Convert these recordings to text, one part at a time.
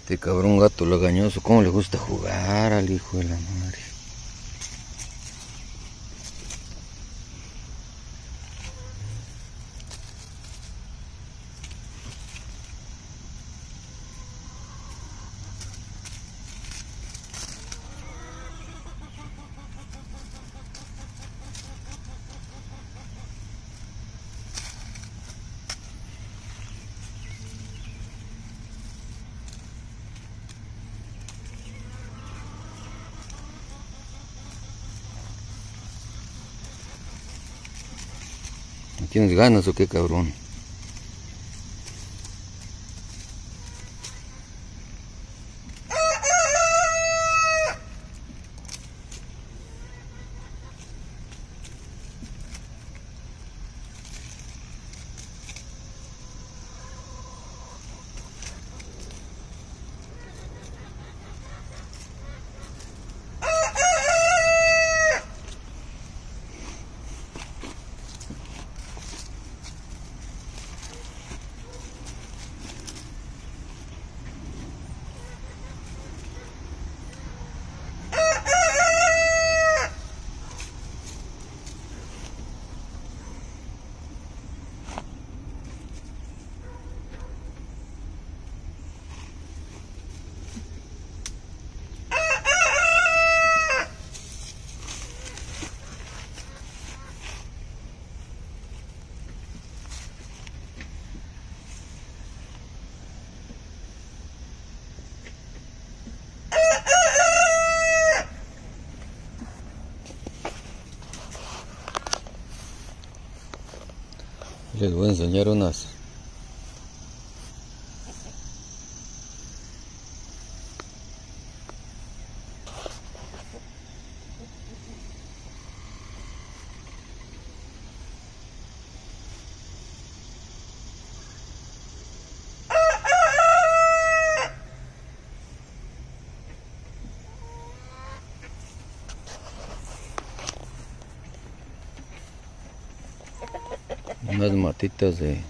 Este cabrón gato lagañoso, cómo le gusta jugar al hijo de la madre. ¿Tienes ganas o qué, cabrón? Les voy a enseñar unas. Unas matitas de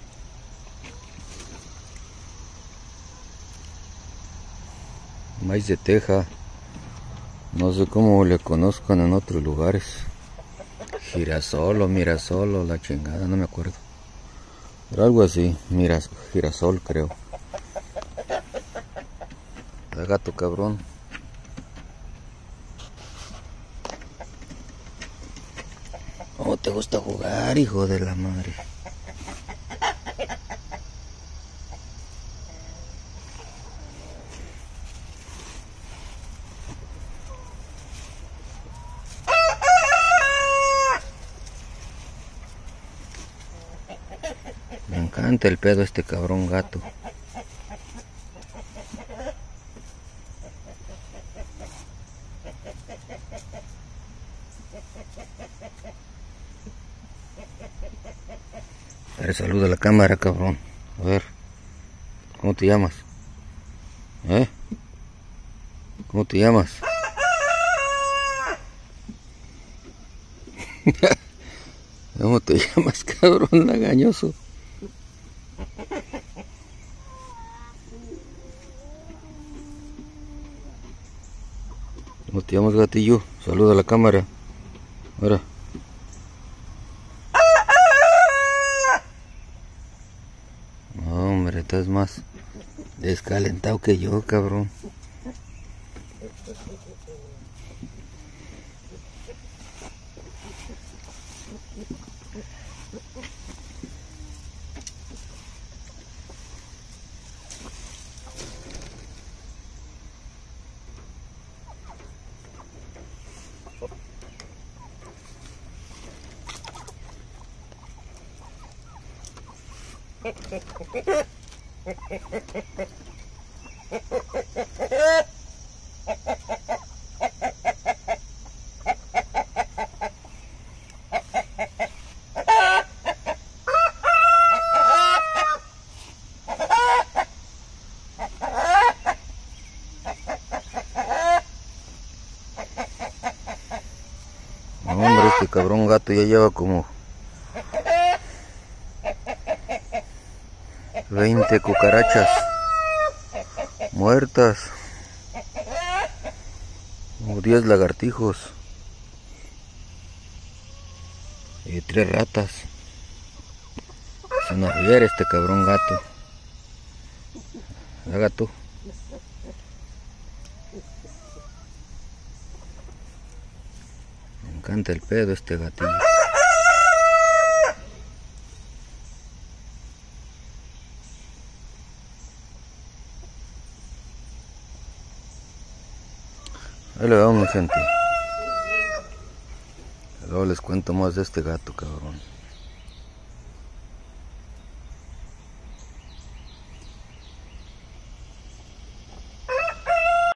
maíz de teja, no sé cómo le conozcan en otros lugares, girasol o mirasol o la chingada, no me acuerdo, pero algo así, girasol creo. El gato cabrón. ¿Cómo te gusta jugar, hijo de la madre? Me encanta el pedo este cabrón gato. A ver, saluda a la cámara, cabrón. A ver, ¿cómo te llamas? ¿Cómo te llamas? ¿Cómo te llamas, cabrón lagañoso? ¿Cómo te llamas, gatillo? Saluda a la cámara. Ahora. No, hombre, estás más descalentado que yo, cabrón. No, hombre, este cabrón gato ya lleva como 20 cucarachas muertas. Como 10 lagartijos. Y 3 ratas. Se nos viera este cabrón gato. Gato. Me encanta el pedo este gatillo. Ahí le vamos, gente. Luego les cuento más de este gato, cabrón.